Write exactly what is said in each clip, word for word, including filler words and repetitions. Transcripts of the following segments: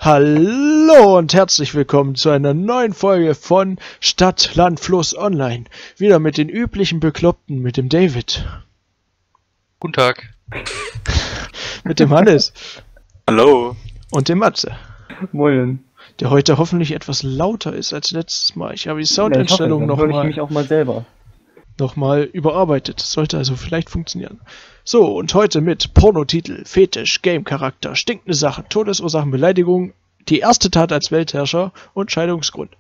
Hallo und herzlich willkommen zu einer neuen Folge von Stadt, Land, Fluss Online. Wieder mit den üblichen Bekloppten, mit dem David. Guten Tag. Mit dem Hannes. Hallo. Und dem Matze. Moin. Der heute hoffentlich etwas lauter ist als letztes Mal. Ich habe die Soundeinstellungen ja, nochmal ich mich auch mal selber. noch mal überarbeitet. Das sollte also vielleicht funktionieren. So, und heute mit Pornotitel, Fetisch, Game-Charakter, stinkende Sache, Todesursachen, Beleidigung, die erste Tat als Weltherrscher und Scheidungsgrund.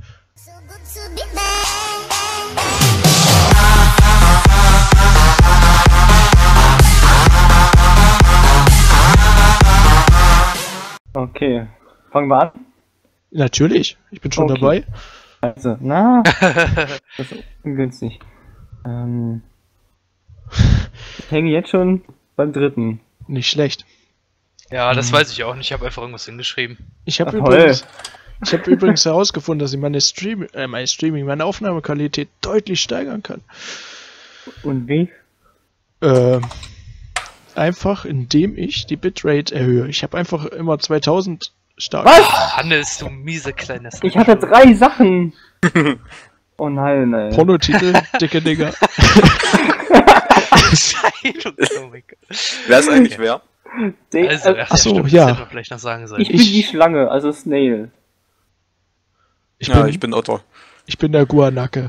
Okay, fangen wir an. Natürlich, ich bin schon Okay. dabei. Also, na, das ist ungünstig. Ähm, ich hänge jetzt schon beim dritten. Nicht schlecht. Ja, das weiß ich auch nicht. Ich habe einfach irgendwas hingeschrieben. Ich habe Ach, toll. übrigens, ich habe übrigens herausgefunden, dass ich meine Stream, äh, mein Streaming, meine Aufnahmequalität deutlich steigern kann. Und wie? Ähm, einfach indem ich die Bitrate erhöhe. Ich habe einfach immer zweitausend stark. Was? Hannes, du miese kleines. Ich hatte drei Sachen. Oh nein, nein. Pornotitel, dicke Digger. Scheidung. Oh mein Gott. Wer ist eigentlich wer? De Also, äh, ach ach so, so, stimmt, ja. Das hätten wir vielleicht noch sagen sollen. ich bin ich- die Schlange, also Snail. Ich ja, bin, ich bin Otto. ich bin der Guanacke.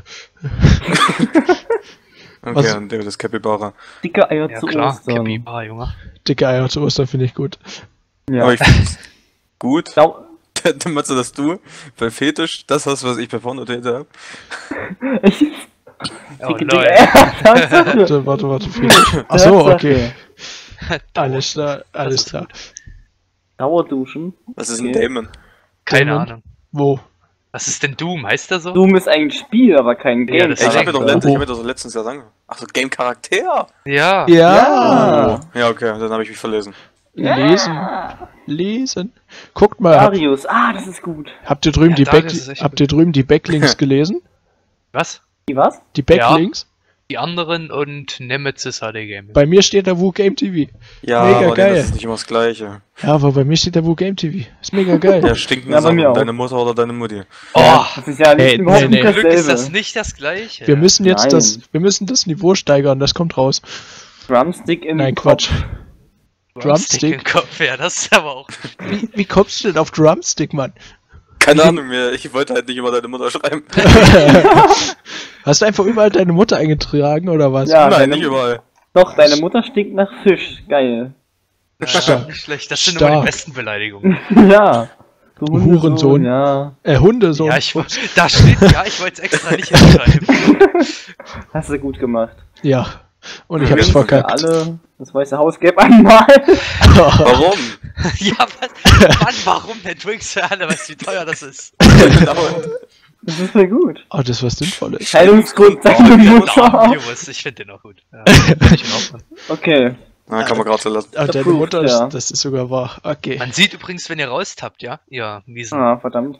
Okay, Was? und David ist Capybara. Dicke Eier Ja zu klar, Ostern. Capybara, Junge. Dicke Eier zu Ostern finde ich gut. Ja. Aber ich find's gut, Sau- damit dass du bei Fetisch das hast, was ich bei Pornotitel hab. Ich, Oh, dicke, lol. dicke Eier, Tatsache. Warte, warte, warte. Fetisch. Achso, Tatsache. okay. Alles klar, alles klar. Dauerduschen. Was ist ein Okay. Damon? Keine Damon? Ahnung. Wo? Was ist denn Doom? Heißt der so? Doom ist ein Spiel, aber kein Ja, Game. das Ey, ich ist hab mir doch, eigentlich- letzt, ich hab mir doch so letztens ja sagen. Achso, Game-Charakter? Ja. Ja! Ja. Ja, okay, dann habe ich mich verlesen. Lesen. Lesen. Guckt mal, habt, Darius, ah, das ist gut. habt ihr drüben Ja, die Darius Back, ist echt habt ihr drüben die Backlinks gelesen? Was? Die was? Die Backlinks? Die anderen und Nemesis H D Game. Bei mir steht da Wu Game T V. Ja, Mega aber geil. nee, das ist nicht immer das Gleiche. Ja, aber bei mir steht da Wu Game T V. Ist mega geil. Ja, stinkende Ja, bei Sachen. mir auch. Deine Mutter oder deine Mutti. Oh, Das ist ja nicht Hey, überhaupt nee, nicht nee. Glück ist das dasselbe. nicht das gleiche. Wir müssen jetzt Nein. das, wir müssen das Niveau steigern, das kommt raus. Drumstick im Nein, Kopf. Quatsch. Drumstick Drumstick. im Kopf, ja, das ist aber auch. Wie, wie kommst du denn auf Drumstick, Mann? Keine Ahnung mehr, ich wollte halt nicht immer deine Mutter schreiben. Hast du einfach überall deine Mutter eingetragen oder was? Ja, Nein, deine, nicht überall. doch, deine Mutter stinkt nach Fisch. Geil. Ja, nicht schlecht. Das sind immer Stark. die besten Beleidigungen. Ja. Du Hurensohn. Ja. Äh, Hunde, so. Ja, ich, wo- da steht, ja, ich wollte es extra nicht hinschreiben. Hast du gut gemacht. Ja. Und ich Ja, hab's wir sind Für verkackt. alle das Weiße Haus gäbe einmal. Warum? Ja, was? Mann, warum denn Drinks für alle? Weißt du, wie teuer das ist? Genau. Das ist ja gut. Oh, das ist was Sinnvolles. Scheidungsgrund deine Na, Mutter. Viewers, ich finde den auch gut. Ja, find ich in Ordnung. Okay. Na, kann man gerade so lassen. Ah, deine Approved, Mutter, ist, ja. das ist sogar wahr. Okay. Man sieht übrigens, wenn ihr raustappt, ja? Ihr miesen. Ah, verdammt.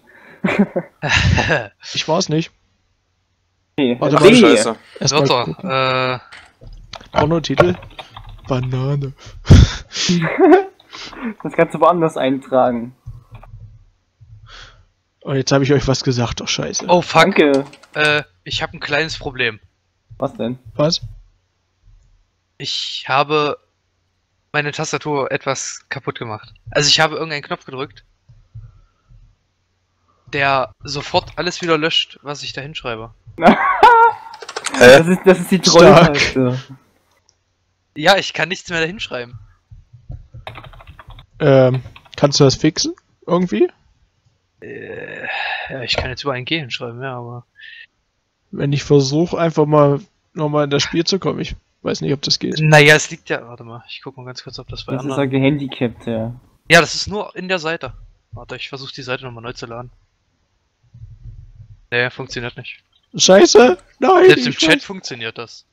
Ich war's nicht. Okay. Warte Ach, mal, B. scheiße. Erstmal Wörter, gucken. äh, Pornotitel. Banane. Das kannst du woanders eintragen. Und jetzt habe ich euch was gesagt, doch scheiße. oh fuck, Danke. äh, ich habe ein kleines Problem. Was denn? Was? Ich habe meine Tastatur etwas kaputt gemacht. Also ich habe irgendeinen Knopf gedrückt, der sofort alles wieder löscht, was ich da hinschreibe. Hä? Das ist, das ist die Stark. Trolltaste. Ja, ich kann nichts mehr da hinschreiben. Ähm, kannst du das fixen? Irgendwie? Äh, ja, ich kann jetzt über ein G hinschreiben, ja, aber... Wenn ich versuche, einfach mal nochmal in das Spiel zu kommen. Ich weiß nicht, ob das geht. Naja, es liegt ja... Warte mal, ich guck mal ganz kurz, ob das bei Das ist ja anderen... gehandicapt, ja. Ja, das ist nur in der Seite. Warte, ich versuche die Seite nochmal neu zu laden. Nee, funktioniert nicht. Scheiße! Nein! Selbst im ich Chat weiß- funktioniert das.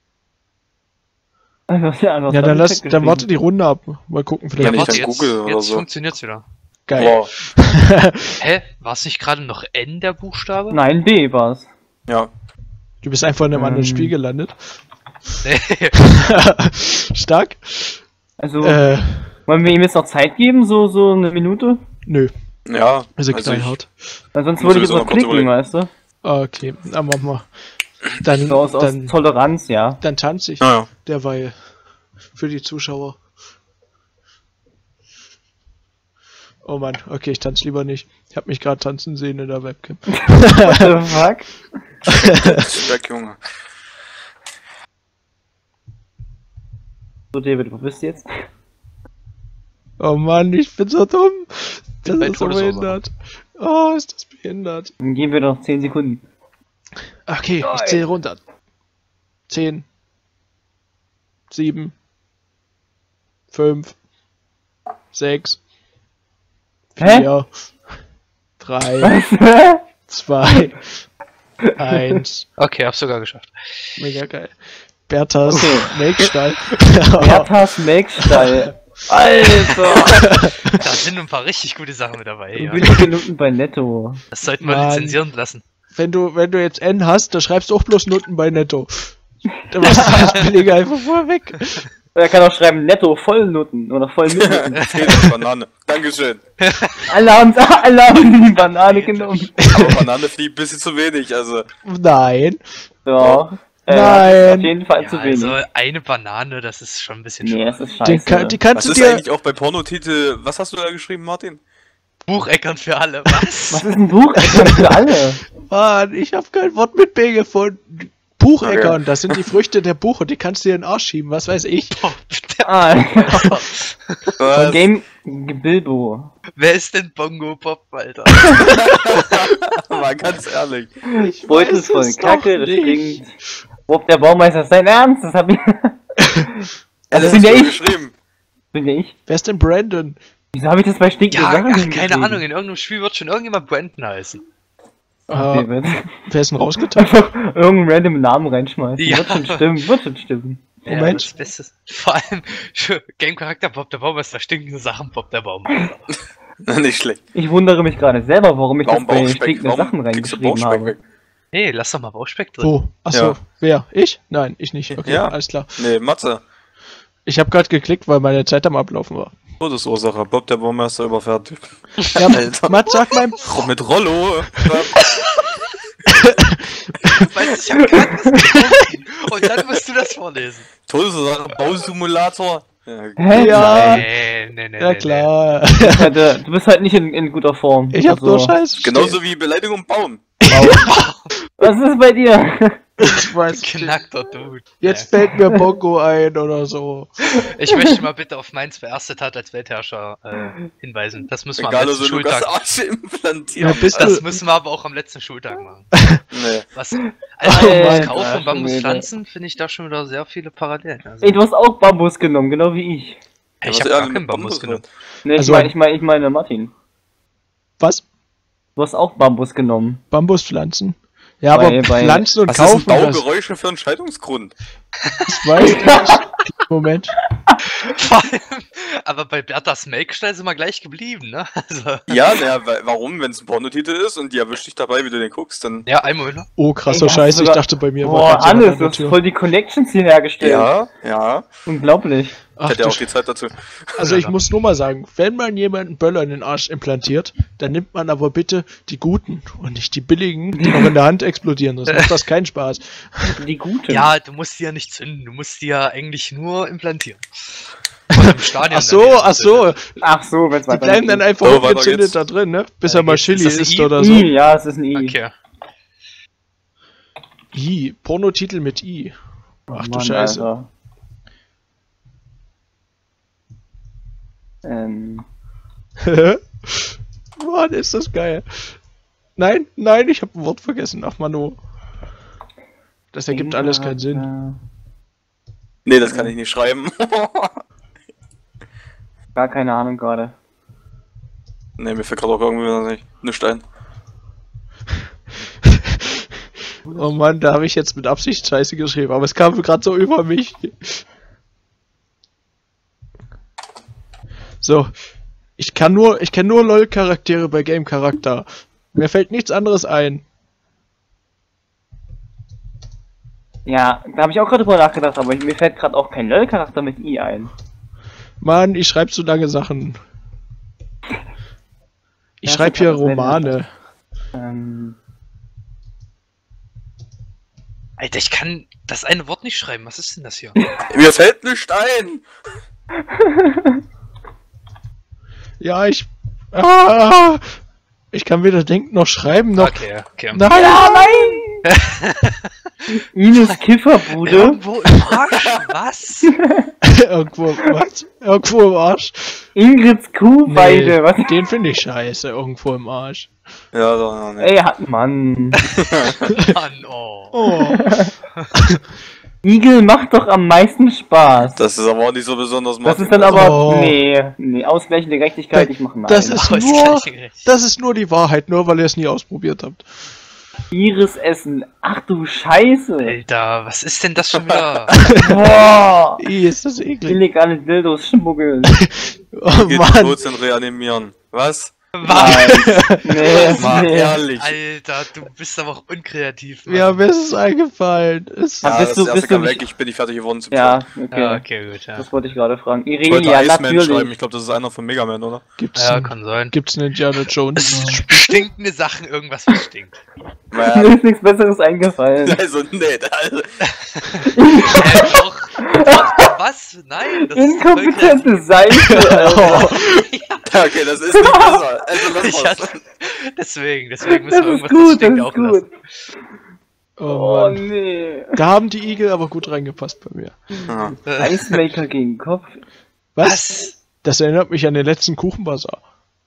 Einfach, ja, was Ja, hat dann die lass, Chat dann warte geschrieben? die Runde ab. Mal gucken, Ja, vielleicht. nicht warte, dann jetzt, Google oder jetzt so. funktioniert's wieder. Geil. Wow. Hä? War es nicht gerade noch N der Buchstabe? Nein, B war's. Ja. Du bist einfach in einem anderen Ähm. Spiel gelandet. Nee. Stark. Also, Äh, wollen wir ihm jetzt noch Zeit geben? So, so eine Minute? nö. Ja, Also also knallhart. Weil sonst muss würde ich sowieso jetzt noch mal kurz klicken, überlegen. weißt du? Okay, dann machen wir. Dann, So aus, aus dann, Toleranz, ja. dann tanze ich Naja. derweil für die Zuschauer. Oh Mann, okay, ich tanze lieber nicht. Ich habe mich gerade tanzen sehen in der Webcam. What the fuck? Speck, Junge. So, David, wo bist du jetzt? Oh Mann, ich bin so dumm. Das Bei ist so Todesursache. behindert. Oh, ist das behindert. Dann geben wir noch zehn Sekunden. Okay, ich zähle runter. Zehn. Sieben. Fünf. Sechs. Hä? Vier. Drei. Zwei. Eins. Okay, hab's sogar geschafft. Mega geil. Berthas Okay. Make-Stall. Berthas Make-Style. Alter! Da sind ein paar richtig gute Sachen mit dabei. Ja. Billige Nutten bei Netto. Das sollten wir Mann. lizenzieren lassen. Wenn du, wenn du jetzt N hast, dann schreibst du auch bloß Nutten bei Netto. Dann machst du das billige einfach vorher weg. Er kann auch schreiben Netto Vollnutten oder voll mit Nutten. Zähl Banane. Dankeschön. Alle haben, alle haben die Banane genommen. Aber Banane fliegt ein bisschen zu wenig, also. Nein. Doch. Äh, Nein. Auf jeden Fall Ja, zu wenig. also eine Banane, das ist schon ein bisschen Nee, schwach. das ist Den, scheiße. kann, die Was kannst du ist dir. eigentlich auch bei Pornotitel? Was hast du da geschrieben, Martin? Bucheckern für alle, was? Was ist ein Buch? Das ist für alle. Mann, ich habe kein Wort mit B gefunden. Bucheckern, das sind die Früchte der Buche, die kannst du dir in den Arsch schieben, was weiß ich. Ah, von Was? Game Bilbo. Wer ist denn Bongo Bob, Alter? Mal ganz ehrlich. Ich Beutel weiß voll es Kacke, doch das nicht. stinkt. Bob der Baumeister, ist dein Ernst? Das hab ich. Das Das bin hast ja du ich. geschrieben. Bin ja ich. Wer ist denn Brandon? Wieso habe ich das bei stinkenden Ja, Sachen ach, keine hingeschrieben? Ahnung, in irgendeinem Spiel wird schon irgendjemand Brandon heißen. Ach, Äh, David. wer ist denn rausgetan? Einfach irgendeinen random Namen reinschmeißen. Ja. Wird schon stimmen, wird schon stimmen. Ja, Moment. das Beste. Vor allem Game-Charakter Bob der Baumeister, stinkende Sachen Bob der Baumeister. Nicht schlecht. Ich wundere mich gerade selber, warum ich Warum das bei Bauchspeck? stinkende Sachen Warum kriegst du reingeschrieben Bauchspeck habe. weg? Nee, lass doch mal Bauspeck drin. Wo? Achso, Ja. wer? Ich? Nein, ich nicht. Okay, Ja. alles klar. Nee, Matze. Ich habe gerade geklickt, weil meine Zeit am Ablaufen war. Todesursache. Bob der Baumeister überfährt. Ja, Alter. Matt, sag mal. Mit Rollo. Weißt du, ich hab grad was gefunden. Und dann musst du das vorlesen. Todesursache. Bausimulator. Ja, Hä? Ja, Nee, nee, nee. ja nee, klar. Du bist halt, äh, du bist halt nicht in, in guter Form. Ich hab Also, nur Scheiß. Genauso wie Beleidigung Baum. Was ist bei dir? Ich weiß Nee. nicht. Knackter Dude. Jetzt fällt mir Bongo ein oder so. Ich möchte mal bitte auf meins erste Tat als Weltherrscher äh, hinweisen. Das müssen wir am Egal, letzten also Lukas Schultag. Arsch implantieren. Ja, bist Das du- müssen wir aber auch am letzten Schultag machen. Nee. Was? Also Alter, Bambus kaufen und schon Bambus wieder. pflanzen finde ich da schon wieder sehr viele Parallelen. Also, Ey, du hast auch Bambus genommen, genau wie ich. ich Was habe er gar mit keinen Bambus Bambus genommen. Ne, ich Also- meine, ich meine, ich meine Martin. Was? Du hast auch Bambus genommen. Bambuspflanzen? Ja, Bei- aber bei- Pflanzen und Was ist ein kaufen, das, Baugeräusche für einen Scheidungsgrund? das weiß ich nicht. Moment. Vor allem, aber bei Berthas Make-Style sind wir gleich geblieben, ne? Also, Ja, naja, wa- warum? Wenn es ein Pornotitel ist und die erwischt dich dabei, wie du den guckst, dann. ja, einmal, ne? Oh, krasser Ey, hast Scheiß, du ich sogar- dachte bei mir Boah, ganz jemand Hannes, an du der hast Tür. voll die Connections hier hergestellt. Ja, ja. Unglaublich. Ach, Ich hätte ja du auch die Zeit dazu. Also ich muss nur mal sagen, wenn man jemanden Böller in den Arsch implantiert, dann nimmt man aber bitte die guten und nicht die billigen, die noch in der Hand explodieren. Sonst macht das keinen Spaß. Die gute. Ja, du musst die ja nicht zünden, du musst die ja eigentlich nur implantieren. Oder im Stadion Ach so, dann ach so, Ach so, wenn's die weiter bleiben dann einfach So, weiter ungezündet geht's. da drin, ne? Bis Ja, er mal geht's. Chili Ist das ein isst I? oder so. I, ja, es ist ein I. Okay. I, Pornotitel mit I. Ach du Mann, Scheiße. Alter. Ähm, Mann, ist das geil. Nein, nein, ich habe ein Wort vergessen. Ach Manu. Das ergibt alles keinen Sinn. Nee, das kann ich nicht schreiben. Gar keine Ahnung gerade. Nee, mir fällt gerade auch irgendwie noch nicht, nicht ein. Oh Mann, da habe ich jetzt mit Absicht Scheiße geschrieben, aber es kam gerade so über mich. So, ich kann nur, ich kenne nur LOL-Charaktere bei Game-Charakter. Mir fällt nichts anderes ein. Ja, da habe ich auch gerade drüber nachgedacht, aber mir fällt gerade auch kein LOL-Charakter mit I ein. Mann, ich schreibe so lange Sachen. Ich Ja, schreibe so hier kann man Romane. Ähm, Alter, ich kann das eine Wort nicht schreiben. Was ist denn das hier? Mir fällt ein Stein! Ja, ich. Ah, ich kann weder denken noch schreiben noch. Okay, okay. Nein! ja, nein! Ines Kifferbude. Irgendwo im Arsch? Was? Irgendwo, was? Irgendwo im Arsch. Ingrids Kuhweide. Nee, Was? den finde ich scheiße, irgendwo im Arsch. Ja, doch, ne. Ey, hat Mann. Mann, oh. Oh. Igel macht doch am meisten Spaß. Das ist aber auch nicht so besonders, Das Martin. ist dann aber. Oh. Nee, nee, ausgleichende Gerechtigkeit, ich mache nein. Das ist Aber ist nur, gleich gerecht. das ist nur die Wahrheit, nur weil ihr es nie ausprobiert habt. Iris essen. Ach du Scheiße. Alter, was ist denn das schon wieder? Boah. Ih, ist das eklig. Illegale Dildos schmuggeln. Oh Geht Mann. Prozent reanimieren. Was? Was? Nee, Mal nee. ehrlich. Alter, du bist aber auch unkreativ. Mann. Ja, mir ist es eingefallen. Es Ja, Ja, bist das du- erste bist du kam nicht- weg, ich bin nicht fertig geworden zu Ja, okay. Ja, okay, gut, ja. Das wollte ich gerade fragen. Ich wollte Irelia, Iceman schreiben, natürlich. ich glaube, das ist einer von Mega Man, oder? gibt's, Ja, einen, kann sein. gibt's einen Indiana Es Jones. stinkende Sachen, irgendwas was stinkt. Mir Ja. ist nichts Besseres eingefallen. Also, nee, also, äh, doch, doch, was? Nein, das ist voll Inkompetente Seife, Alter. ja, okay, das ist nicht besser. Also, lass Ich mal. hatte, deswegen, deswegen Das müssen wir ist irgendwas gut, das stinkt ist auch gut. lassen. Oh Oh Mann. nee. Da haben die Igel aber gut reingepasst bei mir. Ja. Äh, Icemaker gegen Kopf. Was? Was? Das erinnert mich an den letzten Kuchenbazar.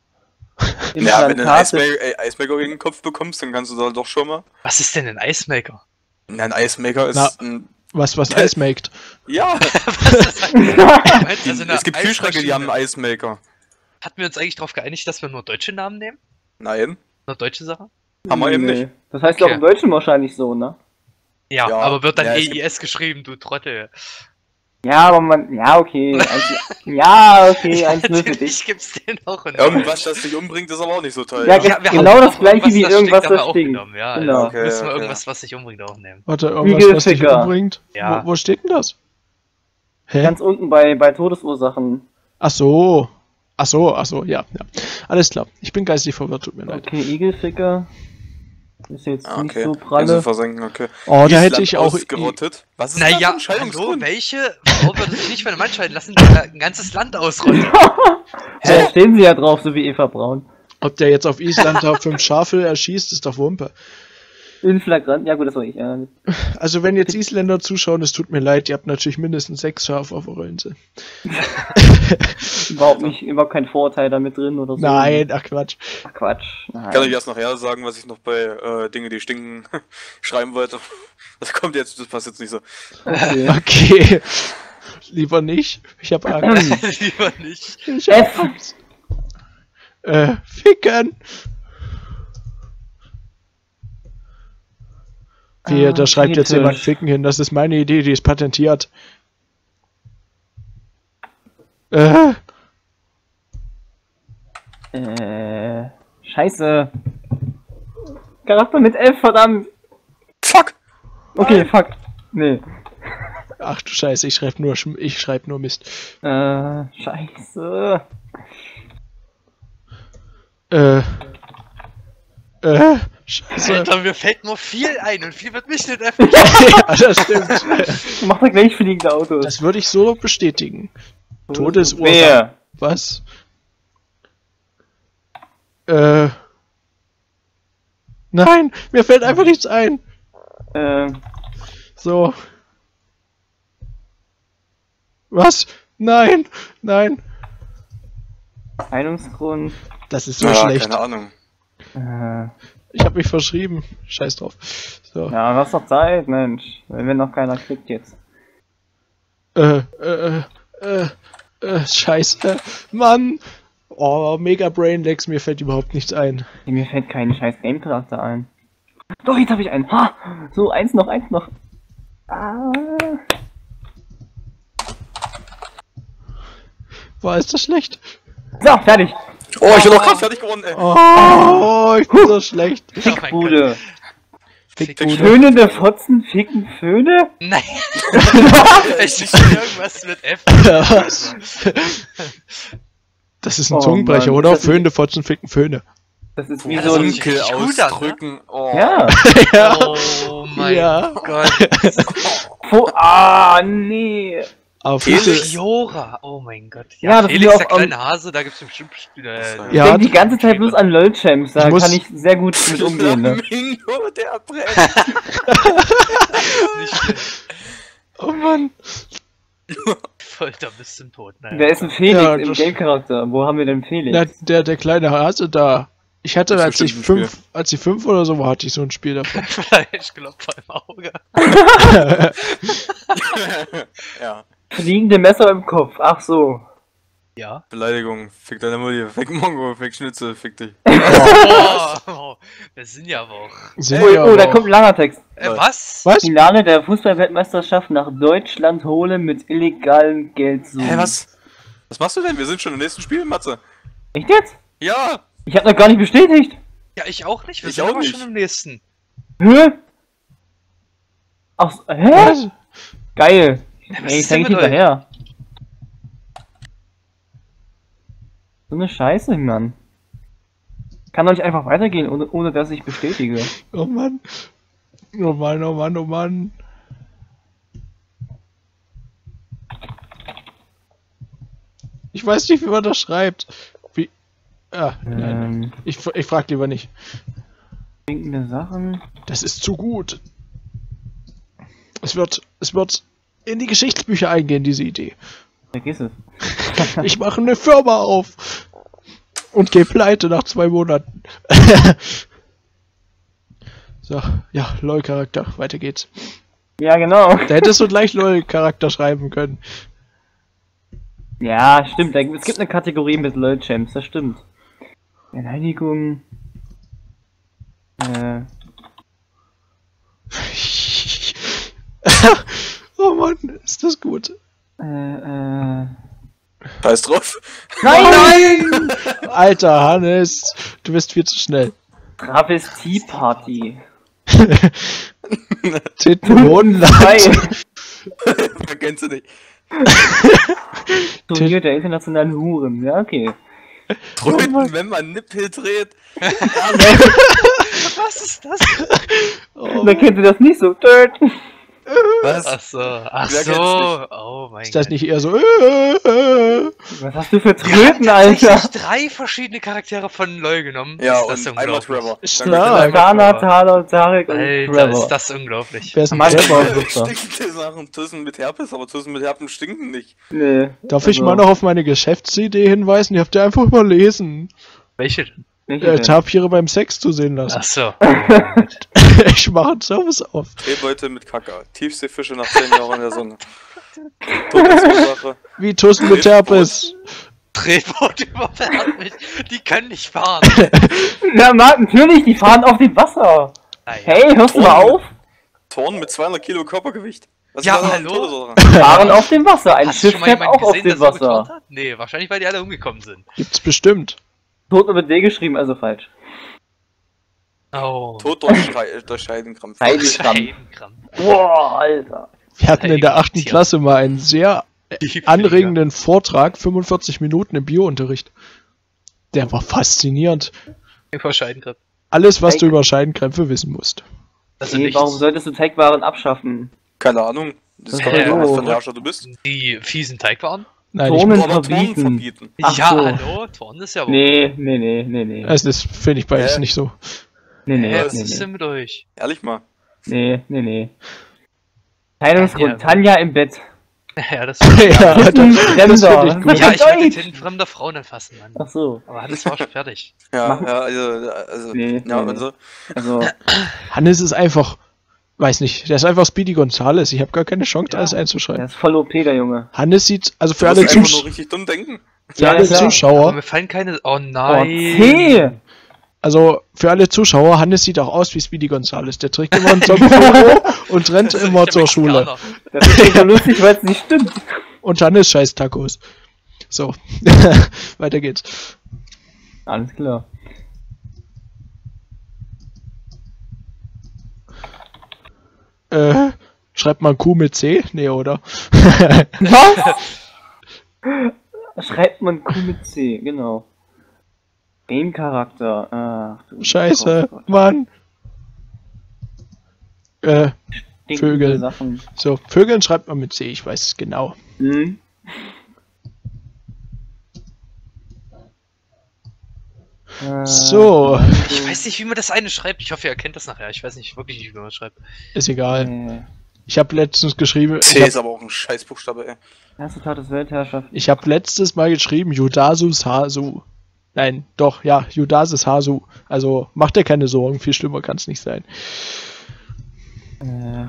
Ja, wenn du einen Implantate. Icemaker, äh, Icemaker gegen den Kopf bekommst, dann kannst du da doch schon mal. Was ist denn ein Icemaker? Ja, ein Icemaker ist Na. ein. Was, was Eis maked. Ja, Was ist das? Also eine es gibt Kühlschränke, die haben Eismaschine. einen Icemaker. Hatten wir uns eigentlich darauf geeinigt, dass wir nur deutsche Namen nehmen? Nein, Nur deutsche Sachen? haben wir eben Nee. nicht. Das heißt Okay. auch im Deutschen wahrscheinlich so, ne? Ja, Ja, aber wird dann ja, E es I S geschrieben, du Trottel. Ja, aber man. Ja, okay. Eins, ja, okay, eins nur für dich. Natürlich gibt's den auch. in- Irgendwas, das dich umbringt, ist aber auch nicht so toll. Ja, Ja, ge- wir genau haben das auch gleiche wie das irgendwas, stinkt, haben wir das auch stinkt. genommen, Ja, Genau. also Okay, müssen wir okay. irgendwas, was sich umbringt, auch nehmen. Warte, irgendwas, was dich Igelficker. umbringt? Ja. Wo, wo steht denn das? Hä? Ganz unten bei, bei Todesursachen. Ach so. Ach so, ach so, ja, ja. Alles klar. Ich bin geistig verwirrt, tut mir leid. Okay, Igelficker. Ist jetzt Ah, nicht okay. so Gänse pralle. versenken, okay. Oh, da Island hätte ich auch. ausgerottet. Was ist das für Naja, ein hallo, Scheidungsgrund? welche Frau würde sich nicht von einem Mann scheiden lassen, der ein ganzes Land ausrottet? Da stehen sie ja drauf, so wie Eva Braun. Ob der jetzt auf Island da fünf Schafe erschießt, ist doch Wumpe. In Flagrant. Ja gut, das war ich. Ja. Also wenn jetzt Isländer zuschauen, es tut mir leid, ihr habt natürlich mindestens sechs Schafe auf eurer Insel. Überhaupt nicht, überhaupt kein Vorurteil damit drin oder so. Nein, ach Quatsch. Ach, Quatsch. Nein. Kann ich erst nachher sagen, was ich noch bei äh, Dinge, die stinken, schreiben wollte. Das kommt jetzt, das passt jetzt nicht so. Okay. Okay. Lieber nicht. Ich hab Angst. Lieber nicht. Ich hab F. Angst. Äh, ficken. Wie, Ah, da schreibt jetzt fetisch. jemand ficken hin. Das ist meine Idee, die ist patentiert. Äh, Äh, scheiße. Charakter mit F, verdammt. Fuck! Okay, fuck. Nee. ach du Scheiße, ich schreibe nur, Schm- ich schreib nur Mist. Äh, scheiße. Äh, äh, Scheiße. Alter, mir fällt nur viel ein und viel wird mich nicht F. Ja, das stimmt. Mach da gleich fliegende Autos. Das würde ich so bestätigen. Todesursache. Wer? Was? Äh. Nein, mir fällt einfach nichts ein. Äh, So. Was? Nein, nein. Meinungsgrund. Das ist so Ja, schlecht. keine Ahnung. Äh, Ich habe mich verschrieben. Scheiß drauf. So. ja, was doch Zeit, Mensch. Wenn noch keiner kriegt jetzt. Äh, äh, äh, äh, scheiße. Mann. Oh, Mega Brainlegs, mir fällt überhaupt nichts ein. Mir fällt kein scheiß Game-Charakter ein. Doch, jetzt habe ich einen. Ha! So, eins noch, eins noch. Ah. War ist das schlecht? So, fertig. Oh, ich bin doch gerade fertig geworden, ey. Oh, ich bin so schlecht. Oh mein Fickbude. Fickbude. Tönende Fotzen, Ficken, Föhne? Nein. Ich nicht irgendwas mit F. Was? Das ist ein Oh Zungenbrecher, Mann, oder? das ist- Föhne, Fotzen, Ficken, Föhne. Das ist wie Ja, so das ein... ist Winkel richtig gut an, ne? ausdrücken. Oh. Ja. Ja. Oh mein Ja. Gott. Wo, ah, nee. Aber Felix. Felix, Fiora, oh mein Gott. Ja, Ja, das Felix, ist ja der auch, kleine ähm, Hase, da gibt's bestimmt Spiele. Ich Ja, denke die ganze Zeit bloß an LOL-Champs, da Ich muss- kann ich sehr gut mit umgehen, ne? Flamingo, der brennt. Nicht schlecht. oh Mann. Folter bis zum Tod. Naja. Wer ist ein Felix Ja, im das- Game-Charakter? Wo haben wir denn Felix? Na, der, der kleine Hase da. Ich hatte, Das ist als ich bestimmt ein fünf, als ich fünf oder so war, hatte ich so ein Spiel davon. Fleischklopfer im Auge. Ja. Fliegende Messer im Kopf, ach so. Ja. Beleidigung. Fick deine Mutti. Fick Mongo. Fick Schnitzel. Fick dich. Oh, oh, wir sind ja aber auch. Sind Oh, wir oh, aber da auch- kommt ein langer Text. Äh, was? Was? Finale der Fußball-Weltmeisterschaft nach Deutschland holen mit illegalem Geldsummen. Hä, was? Was machst du denn? Wir sind schon im nächsten Spiel, Matze. Echt jetzt? Ja. Ich hab noch gar nicht bestätigt. Ja, ich auch nicht. Wir Ich sind auch aber nicht. schon im nächsten. Hä? Ach, so, hä? Was? Geil. was Ey, ich ist denn denk mit euch? hinterher. So eine Scheiße, Mann. Kann doch nicht einfach weitergehen, ohne, ohne dass ich bestätige. Oh Mann. Oh Mann, oh Mann, oh Mann. Ich weiß nicht, wie man das schreibt. Wie. Ah, nein. Ähm, Ich, ich frag lieber nicht. stinkende Sachen. Das ist zu gut. Es wird, es wird in die Geschichtsbücher eingehen, diese Idee. Vergiss es. Ich mache eine Firma auf und gehe pleite nach zwei Monaten. So, ja, LOL-Charakter, weiter geht's. Ja, genau. Da hättest du gleich LOL-Charakter schreiben können. Ja, stimmt. da- Es gibt eine Kategorie mit LOL-Champs, das stimmt. Beleidigung. Äh, Oh Mann, ist das gut. äh, äh. Scheiß drauf. Nein! Alter Hannes, du bist viel zu schnell. Travestie-Party. Tittenhodenland. Zwei. Verkennst du nicht. Turnier der internationalen Huren. Ja, okay. Tröten, wenn man Nippel dreht. Was ist das? Oh, Dann kennt ihr das nicht so. Töten. Was? Ach so, ach Wer so. kennt's Oh mein ist das Gott. nicht eher so? Äh, äh, Was hast du für Wir haben Tröten, Alter? tatsächlich drei verschiedene Charaktere von LOL genommen. Ja, ist das und einmal unglaublich. Trevor. Ist Danke. klar. Dana, Thaler, Tarek und Alter, Trevor. ist das unglaublich. Wer ist ein Mann, Trevor? Trevor. Stinkende Sachen, Tussen mit Herpes, aber Tussen mit Herpen stinken nicht. Nee. Darf ich Also, mal noch auf meine Geschäftsidee hinweisen? Die habt ihr einfach überlesen. Welche denn? welche Äh, denn? Tapire beim Sex zu sehen lassen. Ach so. Ich mache einen Service auf. Drehbeute mit Kaka. Tiefseefische nach zehn Jahren in der Sonne. Todesursache. Wie Tussen mit Herpes. Drehboot überfährt mich. Die können nicht fahren. Na, Mann, natürlich, die fahren auf dem Wasser. Naja. Hey, hörst du mal auf? Torn mit zweihundert Kilo Körpergewicht. Was Ja, ist das hallo? für Todesursache? Fahren auf dem Wasser. Ein Hast du Schiff schon mal fährt jemanden auch auf gesehen, dem der so geturnt Wasser. hat? Nee, wahrscheinlich, weil die alle umgekommen sind. Gibt's bestimmt. Tot mit D geschrieben, also falsch. Oh. Tod durch, Schrei- durch Scheidenkrampf. Scheidenkrampf. Scheidenkrampf. Boah, Alter. Wir hatten in der achten Tier. Klasse mal einen sehr anregenden Vortrag, fünfundvierzig Minuten im Biounterricht. Der war faszinierend. Über Scheidenkrampf. Alles, was Teig- du über Scheidenkrämpfe wissen musst. Also Nee, nichts. warum solltest du Teigwaren abschaffen? Keine Ahnung. Das Das kommt ist ja so. was von Herrscher du bist. Die fiesen Teigwaren? Nein, Turnen ich, Aber Turnen verbieten. verbieten. Ach ja, so. hallo, Torn ist ja wohl. Nee, nee, nee, nee, nee. also das finde ich beides Hä? nicht so. Nee, nee, Hä, was nee, ist nee. denn mit euch? Ehrlich mal. Nee, nee, nee. Teilungsgrund, Ja, Tanja im Bett. Ja, das Ja, das, das Fremder. finde ich gut. ja, ich wollte Deutsch. den fremder Frauen anfassen, Mann. Ach so. Aber das war schon fertig. Ja, Machen- ja, also, also Nee, ja, nee, und so. Also, Hannes ist einfach, weiß nicht, der ist einfach Speedy Gonzales. Ich habe gar keine Chance, Ja. alles der einzuschreiben. ist voll O P, der Junge. Hannes sieht, also für Du alle, musst einfach Zus nur richtig dumm denken. für Ja, alle klar. Aber Zuschauer, mir fallen keine. Oh Oh, nein. C! also für alle Zuschauer, Hannes sieht auch aus wie Speedy Gonzales. Der trägt immer einen Sombrero und rennt Das ist immer nicht der zur Schule. Mexikaner. Das ist nicht so lustig, weil es nicht stimmt. Und Hannes scheiß Tacos. So, weiter geht's. Alles klar. Äh, schreibt man Q mit C? Nee, oder? Was? Schreibt man Q mit C, genau. Game-Charakter. Ach, du Scheiße, Gott. Mann. Äh, Stinkende Vögel. Sachen. so, Vögeln schreibt man mit C, ich weiß es genau. Hm? Äh, So, Ich weiß nicht, wie man das eine schreibt. Ich hoffe, ihr erkennt das nachher. Ich weiß nicht wirklich nicht, wie man das schreibt. ist egal. Nee. Ich habe letztens geschrieben, ich C habe ist aber auch ein Scheißbuchstabe, ey. Erste Tat des Weltherrschaft. ich hab letztes Mal geschrieben, Judasus Hasu. Nein, doch, ja, Judasus Hasu. Also, mach dir keine Sorgen, viel schlimmer kann es nicht sein. Äh,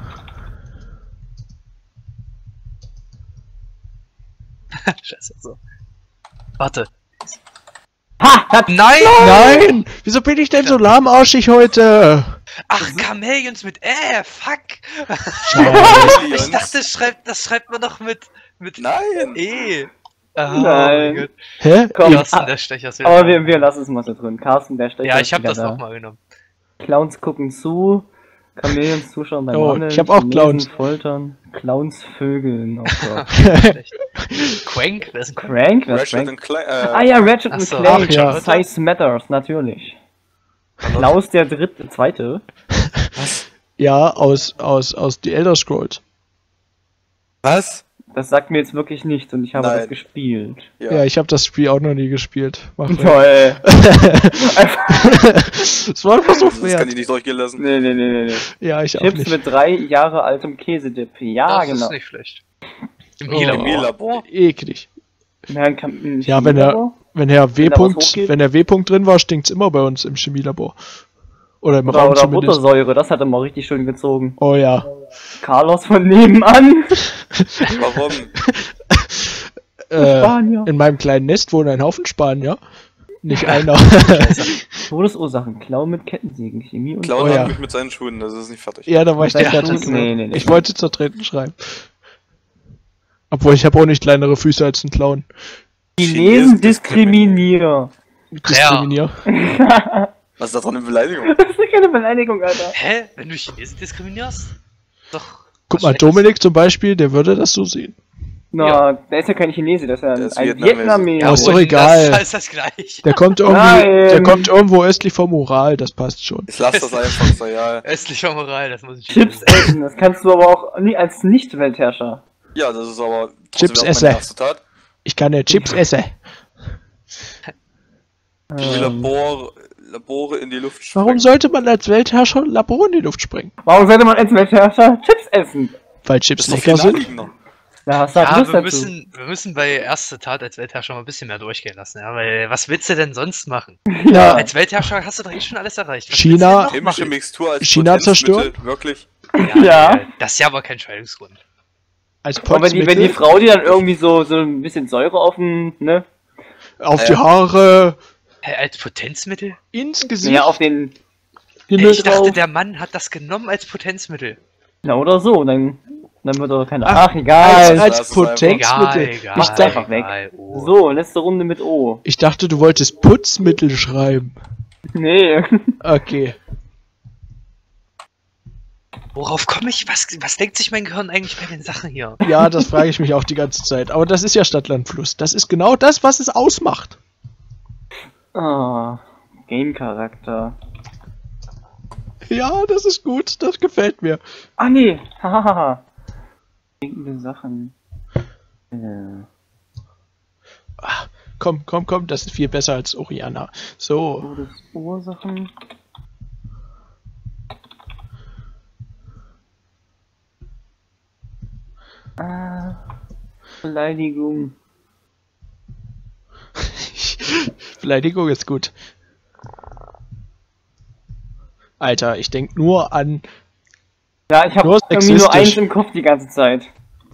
Scheiße, so. Warte. ha! Hat Nein! Nein! Wieso bin ich denn so lahmarschig heute? Ach, Chameleons mit Ä, fuck! Scheiße. Ich dachte, das schreibt, das schreibt man doch mit, mit Nein! E. Ah, Nein. mein Gott. Hä? Komm, Carsten, ah, der Stecher ist aber wieder wir, wir lassen es mal so drin. Carsten, der Stecher Ja, ist ich hab wieder das da. auch mal genommen. Clowns gucken zu. Chamäleons zuschauen beim Oh, Handeln. ich hab auch Chinesen Clowns. foltern. Clowns vögeln. Oh Gott. Schlecht. Quank? Wer ist ein Quank? Crank? Wer ist Ratchet Crank? und Clank. Äh, Ah ja, Ratchet Ach und so. Clank. Ach ja. Size Matters, natürlich. Klaus der dritte, zweite. Ja, aus, aus, aus The Elder Scrolls. Was? Das sagt mir jetzt wirklich nichts und ich habe Nein. das gespielt. Ja. Ja, ich habe das Spiel auch noch nie gespielt. Mach weg. Toll. Das war ein Versuch Das kann wert. ich nicht durchgehen lassen. Nee, nee, nee, nee, nee. Ja, ich auch Chips nicht. mit drei Jahre altem Käsedip. Ja, das genau. ist nicht schlecht. Im Oh. Chemielabor. Chemielabor? Eklig. Nein, kann, Ja, wenn er, wenn Herr W. Wenn da was Punkt, hochgeht? wenn der W. Punkt drin war, stinkt's immer bei uns im Chemielabor. Oder im Oder, Raum oder zumindest. Buttersäure, das hat er mal richtig schön gezogen. Oh ja. Carlos von nebenan. Warum? Äh, Spanier. in meinem kleinen Nest wohnen ein Haufen Spanier. Nicht einer. Todesursachen, Klau mit Kettensägen, Chemie und Clown Oh hat ja. mich mit seinen Schuhen, das ist nicht fertig. Ja, da war ich Mit nicht seinen fertig. Schuhen? Nee, nee, nee. Ich wollte zertreten schreiben. Obwohl, ich habe auch nicht kleinere Füße als ein Clown. Chinesen diskriminieren. Diskriminier. Was ist da dran eine Beleidigung? Das ist keine Beleidigung, Alter. Hä? Wenn du Chinesen diskriminierst? Doch. Guck was mal, Schlechtes. Dominik zum Beispiel, der würde das so sehen. Na, Ja. der ist ja kein Chinese, der ist ja Der ist ein Vietnamese. Vietnameser. Ja, ist doch und egal. Das ist das gleiche. Der kommt irgendwie, Nein. der kommt irgendwo östlich vom Ural, das passt schon. Ich lasse das einfach so, ja. Östlicher Moral, das muss ich Chips essen, das kannst du aber auch nie als Nicht-Weltherrscher. Ja, das ist aber Chips trotzdem auch esse. meine erste Tat. Ich kann ja Chips essen. Die Ähm, Labor, Labore in die Luft sprengen. Warum sollte man als Weltherrscher Labor in die Luft sprengen? warum sollte man als Weltherrscher Chips essen? Weil Das Chips ist doch lecker viel sind? naheliegender. Da hast du halt Ja, Lust wir dazu. müssen, wir müssen bei erste Tat als Weltherrscher mal ein bisschen mehr durchgehen lassen, ja, weil was willst du denn sonst machen? Ja. Als Weltherrscher hast du doch eh schon alles erreicht. Was China- willst du denn noch Chemische machen? Mixtur als China Potenzmittel, zerstören? Wirklich? Ja, Ja. nee, das ist ja aber kein Scheidungsgrund. Als Aber wenn die, wenn die Potzmittel Frau dir dann irgendwie so, so ein bisschen Säure auf den, ne? auf Ja. die Haare, Hä, als Potenzmittel? ins Gesicht, Ja, auf den, Himmel Ich dachte, drauf. der Mann hat das genommen als Potenzmittel. na oder so, dann, dann wird er keine, Ach, ach, egal. als, das als ist einfach- Potenzmittel. egal, Ich dachte, einfach weg. egal, oh. So, letzte Runde mit O. ich dachte, du wolltest Putzmittel schreiben. Nee. Okay. Worauf komme ich? Was, was denkt sich mein Gehirn eigentlich bei den Sachen hier? Ja, das frage ich mich auch die ganze Zeit. Aber das ist ja Stadtlandfluss. Das ist genau das, was es ausmacht. Ah, Game-Charakter. Ja, das ist gut. Das gefällt mir. Ah nee, hahaha. Stinkende Sachen. Äh, Ah, komm, komm, komm. Das ist viel besser als Oriana. So. Todesursachen. Ah, Beleidigung. Beleidigung ist gut. Alter, ich denk nur an. Ja, ich habe Nur irgendwie nur sexistisch. eins im Kopf die ganze Zeit.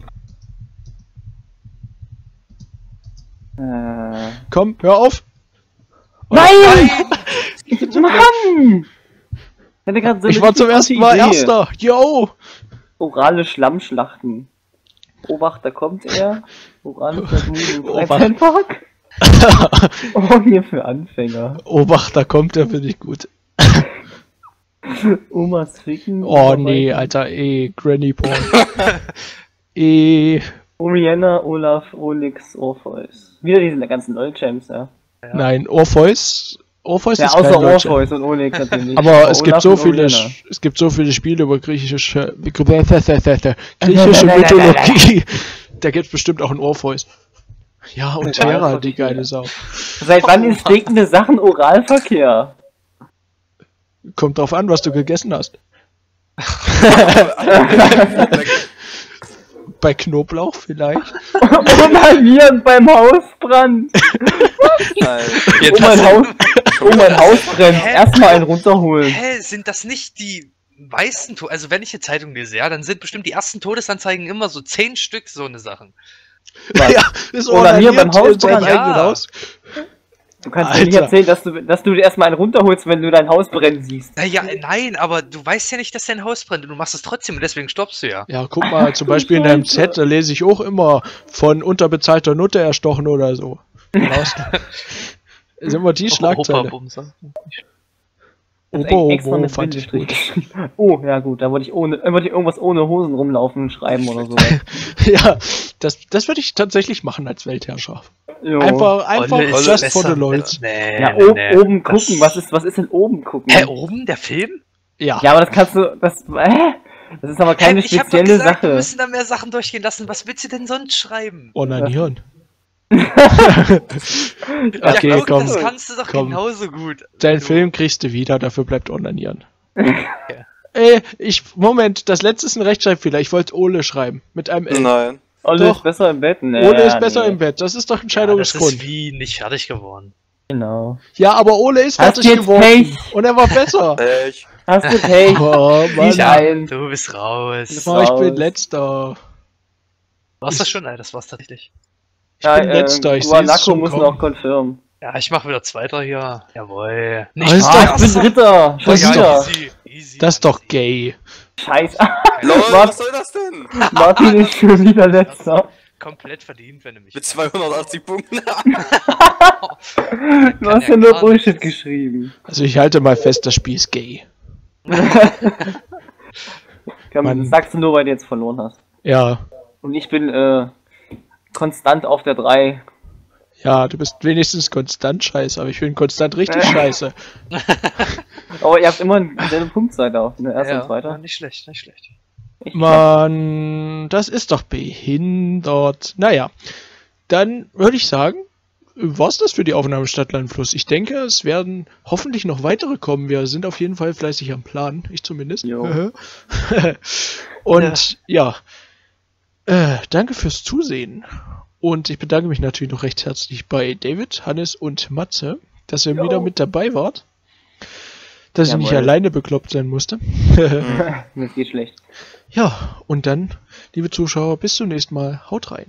Äh. Komm, hör auf. Nein! Mann! Ich hatte gerade so Ich eine war zum gute ersten Mal Idee. Erster. Yo! Orale Schlammschlachten. Obacht, da kommt er. Orale Vergnügen im Obacht. Freizeitpark. Oh, hier für Anfänger. Obacht, da kommt er, finde ich gut. Omas Ficken. Oh nee, Alter, eh, Granny Porn. eh, Oriana, Olaf, Olix, Orpheus. Wieder diese ganzen LOL-Champs, ja. nein, Orpheus. Orpheus Ja, ist außer kein Deutscher. Orpheus und Onyx natürlich. Aber es gibt Olaf so und viele, Oriana. Sch- es gibt so viele Spiele über griechische, griechische Mythologie. Da gibt's bestimmt auch ein Orpheus. Ja, und Ja, Terra, das die ich ja. geile Sau. Seit wann ist stinkende Sachen Oralverkehr? Kommt drauf an, was du gegessen hast. Bei Knoblauch vielleicht. Onanieren beim Hausbrand. Jetzt Oh mein hast du- Haus, oh mein Haus brennt. Hä? Erstmal einen runterholen. Hä, sind das nicht die meisten Tode? Also wenn ich eine Zeitung lese, ja, dann sind bestimmt die ersten Todesanzeigen immer so zehn Stück so eine Sachen. Was? Ja, ist Onanieren beim onaniert in seinem Hausbrand? eigenen Ja. Haus. Du kannst mir nicht Alter. erzählen, dass du, dass du dir erstmal einen runterholst, wenn du dein Haus brennen siehst. Naja, nein, aber du weißt ja nicht, dass dein Haus brennt und du machst es trotzdem und deswegen stoppst du ja. Ja, guck mal, zum Beispiel in deinem Z, da lese ich auch immer von unterbezahlter Nutte erstochen oder so. Raus. Ist immer die Schlagzeile. Opa-Bumser. Das Obo, extra Obo mit fand ich Bindestrich gut. geschrieben. Oh, ja gut, da wollte ich ohne, äh, wollte ich irgendwas ohne Hosen rumlaufen und schreiben oder so. Ja, das, das würde ich tatsächlich machen als Weltherrscher. Jo. Einfach, einfach Olle ist just besser. for the lols. Nee, Ja, nee, o- nee. oben Das- gucken, was ist, was ist denn oben gucken? Hä, oben? Der Film? Ja. Ja, aber das kannst du, das, hä? Das ist aber keine Hä, ich hab doch spezielle gesagt, wir Sache. müssen da mehr Sachen durchgehen lassen. Was willst du denn sonst schreiben? Onanieren. Ja, Okay, guck, komm. das kannst du doch komm. genauso gut. Dein Du- Film kriegst du wieder, dafür bleibt Onanieren. Ey, ich, Moment, das letzte ist ein Rechtschreibfehler. Ich wollte Ole schreiben. Mit einem L. Nein. Olle Doch. ist besser im Bett. Nee, Ole ist besser nee. im Bett. Das ist doch ein Ja, das Scheidungsgrund. ist wie nicht fertig geworden. Genau. Ja, aber Ole ist Hast fertig du jetzt geworden. Pech? Und er war besser. Pech. Hast du Pech? Oh, Mann. Nein. Du bist raus. Oh, ich bin raus. letzter. Warst das schon? Nein, das war's tatsächlich. Ich bin letzter. Ich sehe es Guanaco schon muss kommen. noch confirm. Ja, ich mach wieder Zweiter hier. Jawohl. Ah, ist Ah, doch- ich bin Dritter. Schon Das ist wieder. doch- easy, easy. Das ist doch gay. Scheiße. Lol, Mart- was soll das denn? Martin ist schon wieder Letzter. Komplett verdient, wenn du mich. Mit zweihundertachtzig Punkten. Du Kann hast ja ja nur gar Bullshit nichts. geschrieben. Also ich halte mal fest, das Spiel ist gay. Komm, Mann. das sagst du nur, weil du jetzt verloren hast. Ja. Und ich bin äh, konstant auf der drei. Ja, du bist wenigstens konstant scheiße, aber ich bin konstant richtig scheiße. Aber ihr habt immer dieselbe Punktseite auf, ne? Erster Ja, und zweiter. ja, nicht schlecht, nicht schlecht. Ich- Mann, das ist doch behindert. Naja, dann würde ich sagen, war's das für die Aufnahme Stadtland Fluss. Ich denke, es werden hoffentlich noch weitere kommen. Wir sind auf jeden Fall fleißig am Plan, ich zumindest. Jo. Und ja, äh, danke fürs Zusehen. Und ich bedanke mich natürlich noch recht herzlich bei David, Hannes und Matze, dass ihr Jo. wieder mit dabei wart. Dass ich nicht Jawohl. alleine bekloppt sein musste. Mir geht schlecht. Ja, und dann, liebe Zuschauer, bis zum nächsten Mal. Haut rein.